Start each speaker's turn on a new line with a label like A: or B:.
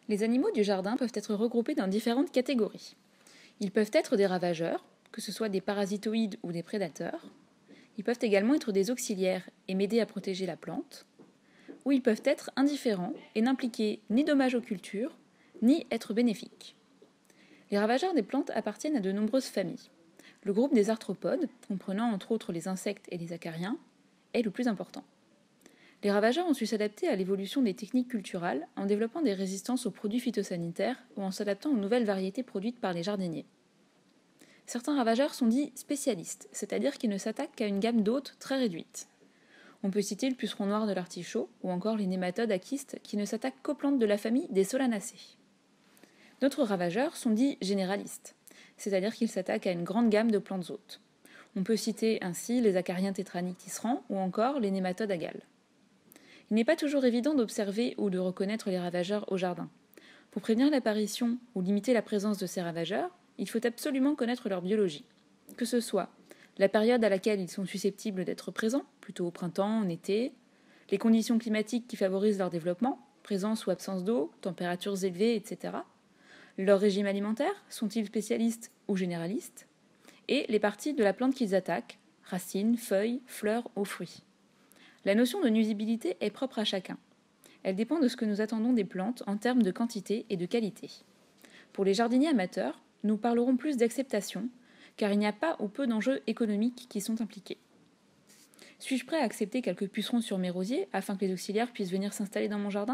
A: Les animaux du jardin peuvent être regroupés dans différentes catégories. Ils peuvent être des ravageurs, que ce soit des parasitoïdes ou des prédateurs. Ils peuvent également être des auxiliaires et m'aider à protéger la plante. Ou ils peuvent être indifférents et n'impliquer ni dommage aux cultures, ni être bénéfiques. Les ravageurs des plantes appartiennent à de nombreuses familles. Le groupe des arthropodes, comprenant entre autres les insectes et les acariens, est le plus important. Les ravageurs ont su s'adapter à l'évolution des techniques culturales en développant des résistances aux produits phytosanitaires ou en s'adaptant aux nouvelles variétés produites par les jardiniers. Certains ravageurs sont dits spécialistes, c'est-à-dire qu'ils ne s'attaquent qu'à une gamme d'hôtes très réduite. On peut citer le puceron noir de l'artichaut ou encore les nématodes à kystes qui ne s'attaquent qu'aux plantes de la famille des solanacées. D'autres ravageurs sont dits généralistes, c'est-à-dire qu'ils s'attaquent à une grande gamme de plantes hôtes. On peut citer ainsi les acariens tétraniques tisserands ou encore les nématodes à galles. Il n'est pas toujours évident d'observer ou de reconnaître les ravageurs au jardin. Pour prévenir l'apparition ou limiter la présence de ces ravageurs, il faut absolument connaître leur biologie. Que ce soit la période à laquelle ils sont susceptibles d'être présents, plutôt au printemps, en été, les conditions climatiques qui favorisent leur développement, présence ou absence d'eau, températures élevées, etc. Leur régime alimentaire, sont-ils spécialistes ou généralistes? Et les parties de la plante qu'ils attaquent, racines, feuilles, fleurs ou fruits. La notion de nuisibilité est propre à chacun. Elle dépend de ce que nous attendons des plantes en termes de quantité et de qualité. Pour les jardiniers amateurs, nous parlerons plus d'acceptation, car il n'y a pas ou peu d'enjeux économiques qui sont impliqués. Suis-je prêt à accepter quelques pucerons sur mes rosiers afin que les auxiliaires puissent venir s'installer dans mon jardin ?